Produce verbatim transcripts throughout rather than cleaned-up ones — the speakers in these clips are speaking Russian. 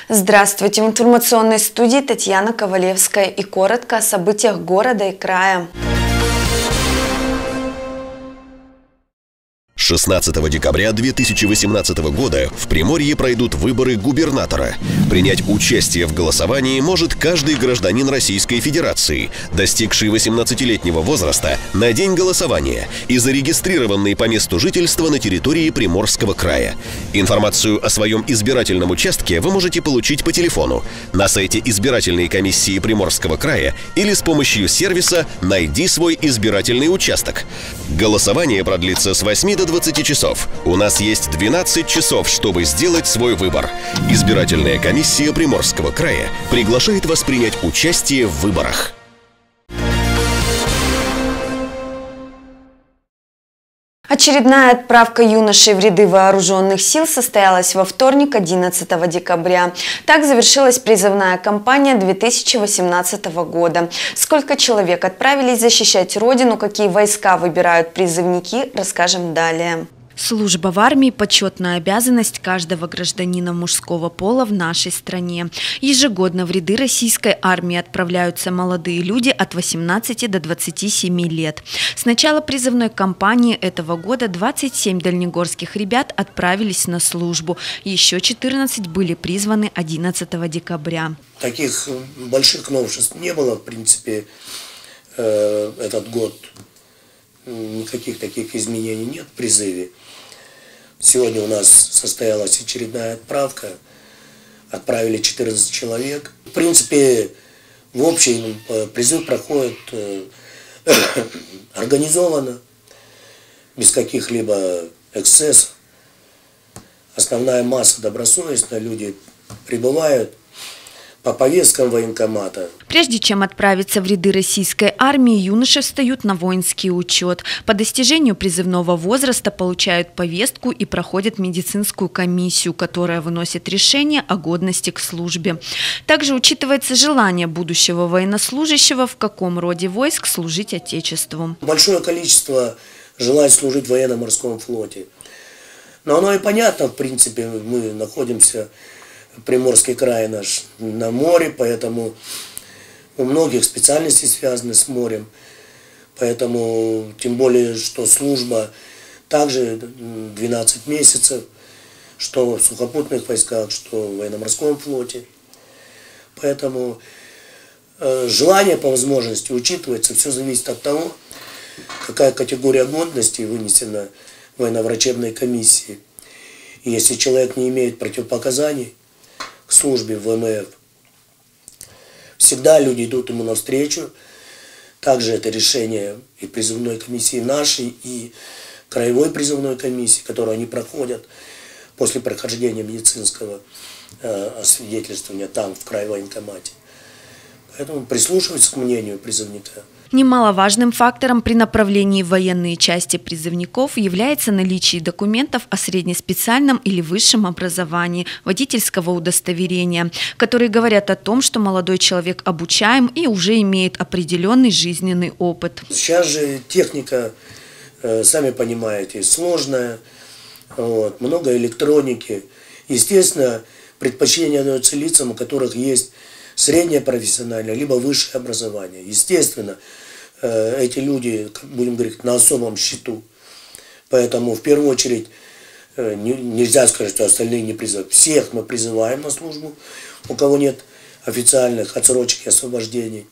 Здравствуйте! В информационной студии Татьяна Ковалевская и коротко о событиях города и края. шестнадцатого декабря две тысячи восемнадцатого года в Приморье пройдут выборы губернатора. Принять участие в голосовании может каждый гражданин Российской Федерации, достигший восемнадцатилетнего возраста на день голосования и зарегистрированный по месту жительства на территории Приморского края. Информацию о своем избирательном участке вы можете получить по телефону, на сайте избирательной комиссии Приморского края или с помощью сервиса «Найди свой избирательный участок». Голосование продлится с восьми до двадцати часов. У нас есть двенадцать часов, чтобы сделать свой выбор. Избирательная комиссия Приморского края приглашает вас принять участие в выборах. Очередная отправка юношей в ряды вооруженных сил состоялась во вторник, одиннадцатого декабря. Так завершилась призывная кампания две тысячи восемнадцатого года. Сколько человек отправились защищать Родину, какие войска выбирают призывники, расскажем далее. Служба в армии – почетная обязанность каждого гражданина мужского пола в нашей стране. Ежегодно в ряды российской армии отправляются молодые люди от восемнадцати до двадцати семи лет. С начала призывной кампании этого года двадцать семь дальнегорских ребят отправились на службу. Еще четырнадцать были призваны одиннадцатого декабря. Таких больших новшеств не было, в принципе, э, этот год. Никаких таких изменений нет в призыве. Сегодня у нас состоялась очередная отправка. Отправили четырнадцать человек. В принципе, в общем, призыв проходит организованно, без каких-либо эксцессов. Основная масса добросовестная, люди прибывают по повесткам военкомата. Прежде чем отправиться в ряды российской армии, юноши встают на воинский учет. По достижению призывного возраста получают повестку и проходят медицинскую комиссию, которая выносит решение о годности к службе. Также учитывается желание будущего военнослужащего, в каком роде войск служить Отечеству. Большое количество желает служить в военно-морском флоте. Но оно и понятно, в принципе, мы находимся... Приморский край наш на море, поэтому у многих специальностей связаны с морем. Поэтому, тем более, что служба также двенадцать месяцев, что в сухопутных войсках, что в военно-морском флоте. Поэтому э, желание по возможности учитывается, все зависит от того, какая категория годности вынесена военно-врачебной комиссией. И если человек не имеет противопоказаний к службе в ВМФ, всегда люди идут ему навстречу. Также это решение и призывной комиссии нашей, и краевой призывной комиссии, которую они проходят после прохождения медицинского э, освидетельствования там, в крайвоенкомате. Поэтому прислушиваются к мнению призывника. Немаловажным фактором при направлении в военные части призывников является наличие документов о среднеспециальном или высшем образовании, водительского удостоверения, которые говорят о том, что молодой человек обучаем и уже имеет определенный жизненный опыт. Сейчас же техника, сами понимаете, сложная, вот, много электроники. Естественно, предпочтение дается лицам, у которых есть среднее профессиональное, либо высшее образование. Естественно, эти люди, будем говорить, на особом счету. Поэтому, в первую очередь, нельзя сказать, что остальные не призывают. Всех мы призываем на службу, у кого нет официальных отсрочек и освобождений.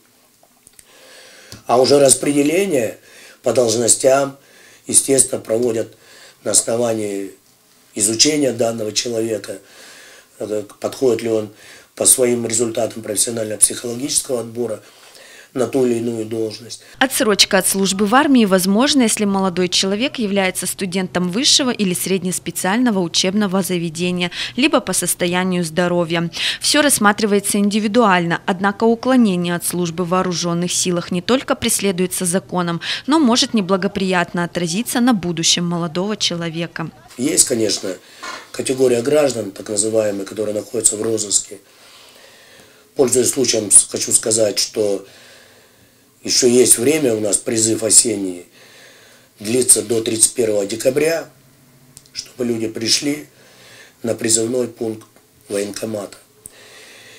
А уже распределение по должностям, естественно, проводят на основании изучения данного человека, подходит ли он по своим результатам профессионально-психологического отбора на ту или иную должность. Отсрочка от службы в армии возможна, если молодой человек является студентом высшего или среднеспециального учебного заведения, либо по состоянию здоровья. Все рассматривается индивидуально, однако уклонение от службы в вооруженных силах не только преследуется законом, но может неблагоприятно отразиться на будущем молодого человека. Есть, конечно, категория граждан, так называемые, которые находятся в розыске. Пользуясь случаем, хочу сказать, что еще есть время, у нас призыв осенний длится до тридцать первого декабря, чтобы люди пришли на призывной пункт военкомата.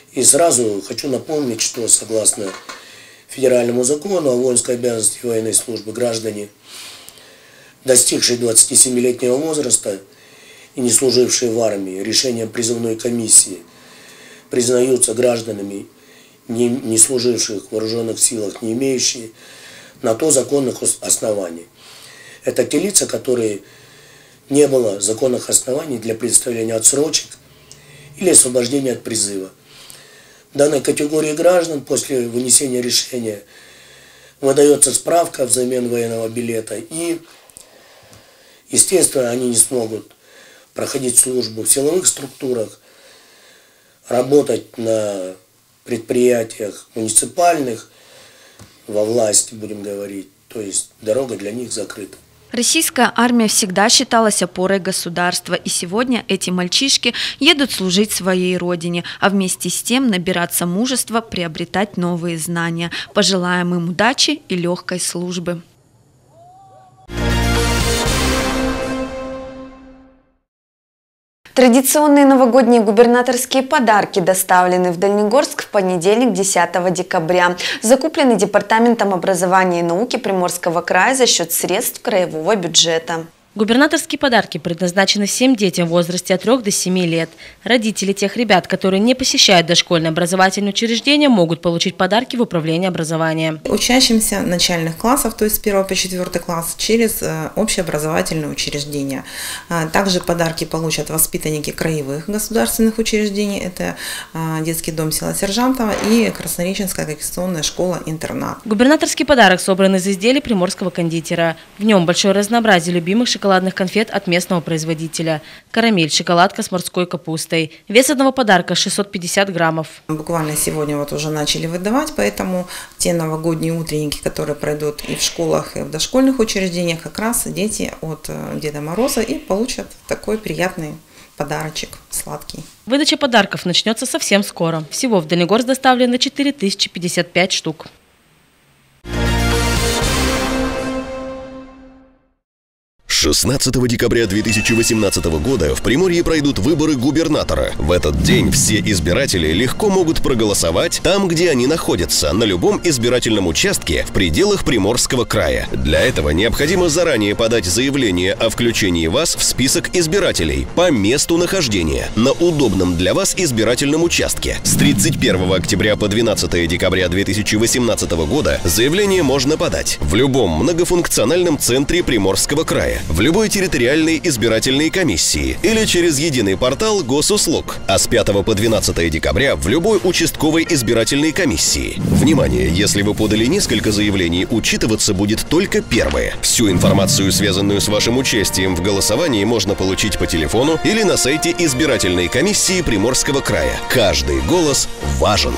И сразу хочу напомнить, что согласно федеральному закону о воинской обязанности и военной службы граждане, достигшие двадцатисемилетнего возраста и не служившие в армии, решением призывной комиссии признаются гражданами, не, не служивших в вооруженных силах, не имеющие на то законных оснований. Это те лица, которые не было законных оснований для предоставления отсрочек или освобождения от призыва. Данной категории граждан после вынесения решения выдается справка взамен военного билета, и, естественно, они не смогут проходить службу в силовых структурах, работать на предприятиях муниципальных, во власти, будем говорить, то есть дорога для них закрыта. Российская армия всегда считалась опорой государства, и сегодня эти мальчишки едут служить своей родине, а вместе с тем набираться мужества, приобретать новые знания. Пожелаем им удачи и легкой службы. Традиционные новогодние губернаторские подарки доставлены в Дальнегорск в понедельник, десятого декабря. Закуплены Департаментом образования и науки Приморского края за счет средств краевого бюджета. Губернаторские подарки предназначены всем детям в возрасте от трёх до семи лет. Родители тех ребят, которые не посещают дошкольное образовательное учреждение, могут получить подарки в управлении образования. Учащимся начальных классов, то есть с первого по четвёртый класс, через общеобразовательные учреждения. Также подарки получат воспитанники краевых государственных учреждений. Это детский дом села Сержантова и Краснореченская коррекционная школа-интернат. Губернаторский подарок собран из изделий приморского кондитера. В нем большое разнообразие любимых шоколадных шоколадных конфет от местного производителя. Карамель, шоколадка с морской капустой. Вес одного подарка шестьсот пятьдесят граммов. Буквально сегодня вот уже начали выдавать, поэтому те новогодние утренники, которые пройдут и в школах, и в дошкольных учреждениях, как раз дети от Деда Мороза и получат такой приятный подарочек, сладкий. Выдача подарков начнется совсем скоро. Всего в Дальнегорск доставлено четыре тысячи пятьдесят пять штук. шестнадцатого декабря две тысячи восемнадцатого года в Приморье пройдут выборы губернатора. В этот день все избиратели легко могут проголосовать там, где они находятся, на любом избирательном участке в пределах Приморского края. Для этого необходимо заранее подать заявление о включении вас в список избирателей по месту нахождения на удобном для вас избирательном участке. С тридцать первого октября по двенадцатое декабря две тысячи восемнадцатого года заявление можно подать в любом многофункциональном центре Приморского края, в любой территориальной избирательной комиссии или через единый портал госуслуг, а с пятого по двенадцатое декабря в любой участковой избирательной комиссии. Внимание! Если вы подали несколько заявлений, учитываться будет только первое. Всю информацию, связанную с вашим участием в голосовании, можно получить по телефону или на сайте избирательной комиссии Приморского края. Каждый голос важен.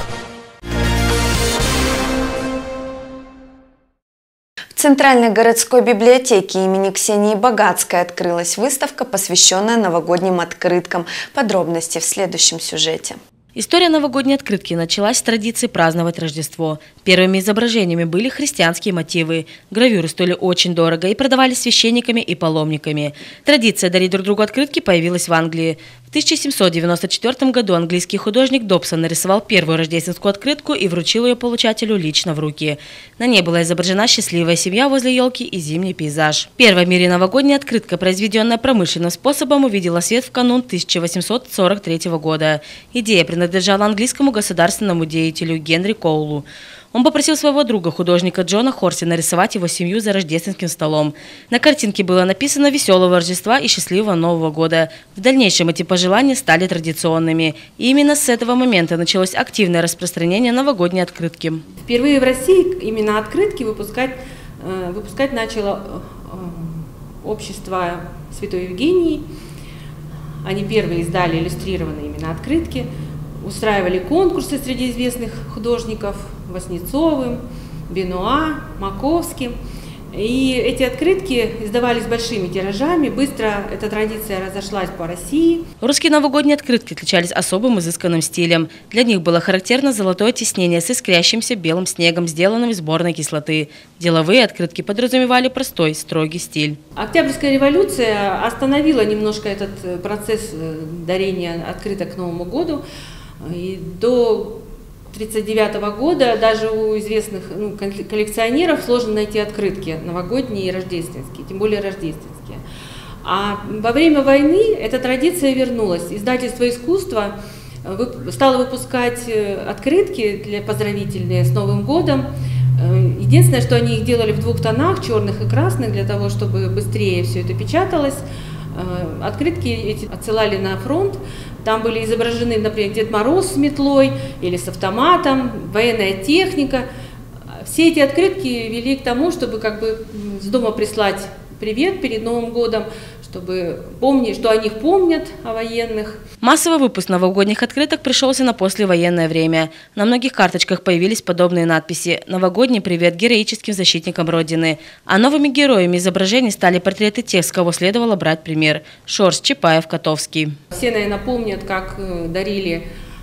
В Центральной городской библиотеке имени Ксении Богатской открылась выставка, посвященная новогодним открыткам. Подробности в следующем сюжете. История новогодней открытки началась с традиции праздновать Рождество. Первыми изображениями были христианские мотивы. Гравюры стоили очень дорого и продавались священниками и паломниками. Традиция дарить друг другу открытки появилась в Англии. В тысяча семьсот девяносто четвёртом году английский художник Добсон нарисовал первую рождественскую открытку и вручил ее получателю лично в руки. На ней была изображена счастливая семья возле елки и зимний пейзаж. Первая в мире новогодняя открытка, произведенная промышленным способом, увидела свет в канун тысяча восемьсот сорок третьего года. Идея принадлежала английскому государственному деятелю Генри Коулу. Он попросил своего друга, художника Джона Хорси, нарисовать его семью за рождественским столом. На картинке было написано «Веселого Рождества и счастливого Нового года». В дальнейшем эти пожелания стали традиционными. И именно с этого момента началось активное распространение новогодней открытки. Впервые в России именно открытки выпускать, выпускать начало общество Святой Евгении. Они первые издали иллюстрированные именно открытки. Устраивали конкурсы среди известных художников Васнецовым, Бенуа, Маковским. И эти открытки издавались большими тиражами. Быстро эта традиция разошлась по России. Русские новогодние открытки отличались особым изысканным стилем. Для них было характерно золотое тиснение с искрящимся белым снегом, сделанным из сборной кислоты. Деловые открытки подразумевали простой, строгий стиль. Октябрьская революция остановила немножко этот процесс дарения открыток к Новому году. И до тридцать девятого года даже у известных ну, коллекционеров сложно найти открытки новогодние и рождественские, тем более рождественские. А во время войны эта традиция вернулась. Издательство «Искусство» стало выпускать открытки для поздравительные с Новым годом. Единственное, что они их делали в двух тонах, черных и красных, для того, чтобы быстрее все это печаталось. Открытки эти отсылали на фронт. Там были изображены, например, Дед Мороз с метлой или с автоматом, военная техника. Все эти открытки вели к тому, чтобы как бы с дома прислать привет перед Новым годом, чтобы помнить, что о них помнят, о военных. Массовый выпуск новогодних открыток пришелся на послевоенное время. На многих карточках появились подобные надписи: «Новогодний привет героическим защитникам Родины». А новыми героями изображений стали портреты тех, с кого следовало брать пример: Шорст, Чапаев, Котовский. Все, наверное, помнят, как дарили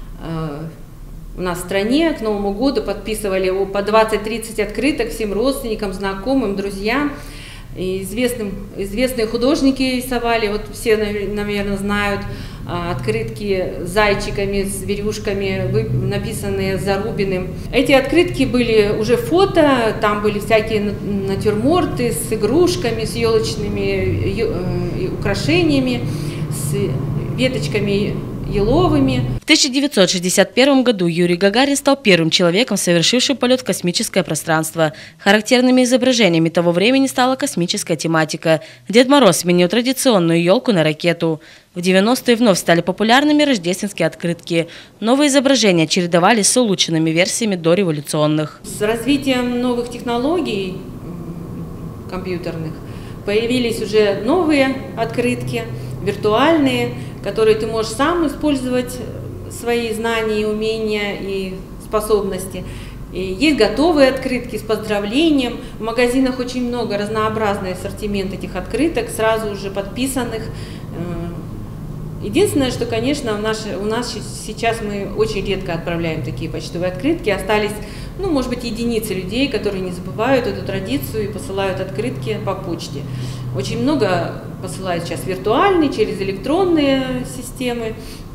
у нас в стране к Новому году, подписывали по двадцать-тридцать открыток всем родственникам, знакомым, друзьям. И известным, известные художники рисовали, вот все, наверное, знают открытки с зайчиками, с зверюшками, написанные Зарубиным. Эти открытки были уже фото, там были всякие натюрморты с игрушками, с елочными украшениями, с веточками еловыми. В тысяча девятьсот шестьдесят первом году Юрий Гагарин стал первым человеком, совершившим полет в космическое пространство. Характерными изображениями того времени стала космическая тематика. Дед Мороз сменил традиционную елку на ракету. В девяностые вновь стали популярными рождественские открытки. Новые изображения чередовались с улучшенными версиями дореволюционных. С развитием новых технологий компьютерных появились уже новые открытки, виртуальные, которые ты можешь сам использовать свои знания, умения и способности. И есть готовые открытки с поздравлением. В магазинах очень много, разнообразный ассортимент этих открыток, сразу уже подписанных. Единственное, что, конечно, у нас, у нас сейчас мы очень редко отправляем такие почтовые открытки. Остались, ну, может быть, единицы людей, которые не забывают эту традицию и посылают открытки по почте. Очень много посылают сейчас виртуальные, через электронные системы.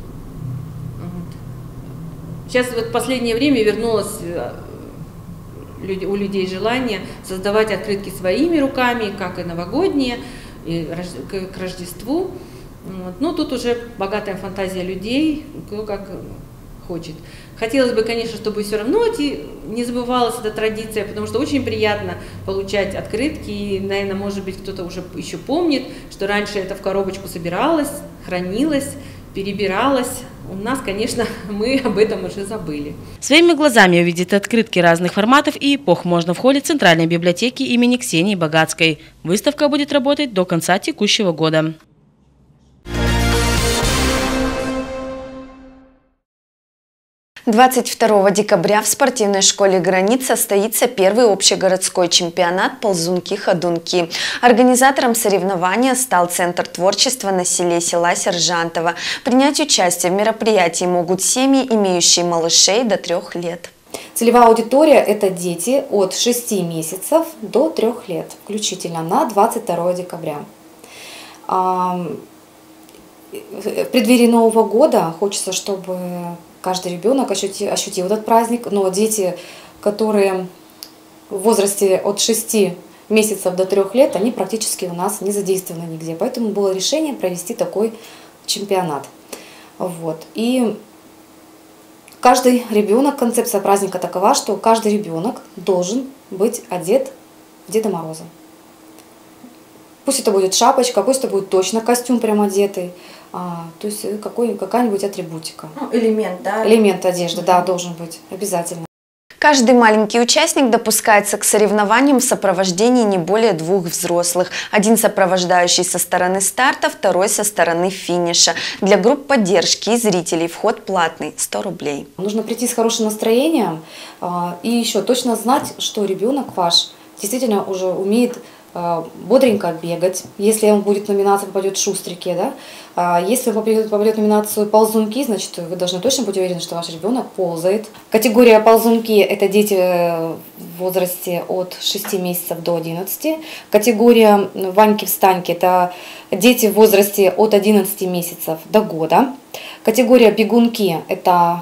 Сейчас вот в последнее время вернулось у людей желание создавать открытки своими руками, как и новогодние, и к Рождеству. Вот. Но тут уже богатая фантазия людей, кто как хочет. Хотелось бы, конечно, чтобы все равно не забывалась эта традиция, потому что очень приятно получать открытки. И, наверное, может быть, кто-то уже еще помнит, что раньше это в коробочку собиралось, хранилось, перебиралось. У нас, конечно, мы об этом уже забыли. Своими глазами увидеть открытки разных форматов и эпох можно в холле Центральной библиотеки имени Ксении Богатской. Выставка будет работать до конца текущего года. двадцать второго декабря в спортивной школе «Гранит» состоится первый общегородской чемпионат «Ползунки-ходунки». Организатором соревнования стал Центр творчества на селе села Сержантово. Принять участие в мероприятии могут семьи, имеющие малышей до трех лет. Целевая аудитория – это дети от шести месяцев до трех лет, включительно, на двадцать второго декабря. В преддверии Нового года хочется, чтобы каждый ребенок ощутил, ощутил этот праздник, но дети, которые в возрасте от шести месяцев до трех лет, они практически у нас не задействованы нигде. Поэтому было решение провести такой чемпионат. Вот. И каждый ребенок, концепция праздника такова, что каждый ребенок должен быть одет в Деда Мороза. Пусть это будет шапочка, пусть это будет точно костюм прям одетый. А, то есть какая-нибудь атрибутика. Ну, элемент, да? Элемент одежды, mm-hmm. да, должен быть обязательно. Каждый маленький участник допускается к соревнованиям в сопровождении не более двух взрослых. Один сопровождающий со стороны старта, второй со стороны финиша. Для групп поддержки и зрителей вход платный – сто рублей. Нужно прийти с хорошим настроением и еще точно знать, что ребенок ваш действительно уже умеет бодренько бегать. Если он будет в номинацию, попадет шустрики, да? Если он попадет, попадет в номинацию ползунки, значит, вы должны точно быть уверены, что ваш ребенок ползает. Категория ползунки – это дети в возрасте от шести месяцев до одиннадцати. Категория Ваньки-встаньки – это дети в возрасте от одиннадцати месяцев до года. Категория бегунки – это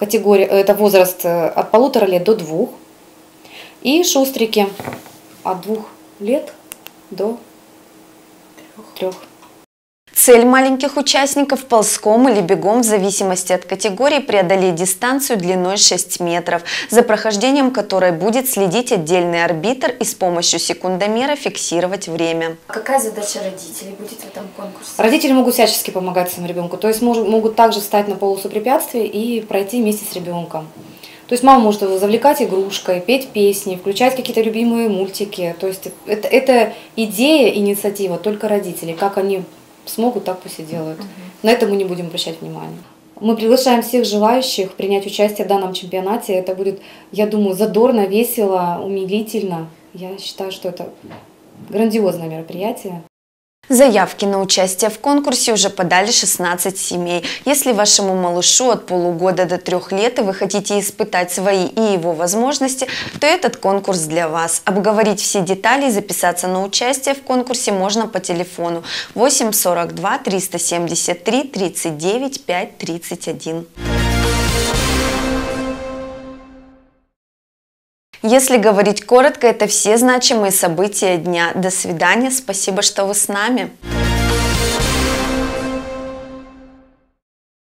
категория, это возраст от полутора лет до двух. И шустрики от двух лет до трех. Цель маленьких участников ползком или бегом в зависимости от категории преодолеть дистанцию длиной шесть метров, за прохождением которой будет следить отдельный арбитр и с помощью секундомера фиксировать время. Какая задача родителей будет в этом конкурсе? Родители могут всячески помогать своему ребенку, то есть могут также встать на полосу препятствий и пройти вместе с ребенком. То есть мама может его завлекать игрушкой, петь песни, включать какие-то любимые мультики. То есть это, это идея, инициатива только родителей. Как они смогут, так пусть и делают. Угу. На это мы не будем обращать внимания. Мы приглашаем всех желающих принять участие в данном чемпионате. Это будет, я думаю, задорно, весело, умилительно. Я считаю, что это грандиозное мероприятие. Заявки на участие в конкурсе уже подали шестнадцать семей. Если вашему малышу от полугода до трех лет и вы хотите испытать свои и его возможности, то этот конкурс для вас. Обговорить все детали и записаться на участие в конкурсе можно по телефону восемь сорок два триста семьдесят три тридцать девять пять тридцать один. Если говорить коротко, это все значимые события дня. До свидания, спасибо, что вы с нами.